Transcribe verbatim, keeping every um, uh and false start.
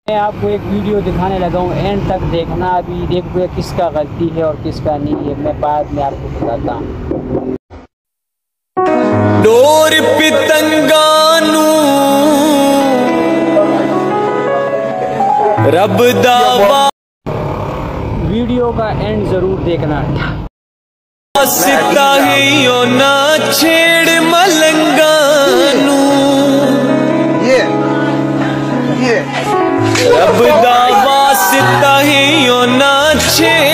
मैं आपको एक वीडियो दिखाने लगा हूँ, एंड तक देखना। अभी देखो किसका गलती है और किसका नहीं है, मैं बाद में आपको बताता हूँ। डोर पितंगानू रब दावा, वीडियो का एंड जरूर देखना। सिता है यो ना छेड़ मलंगानू, रब दावा सिता है यो ना छेड़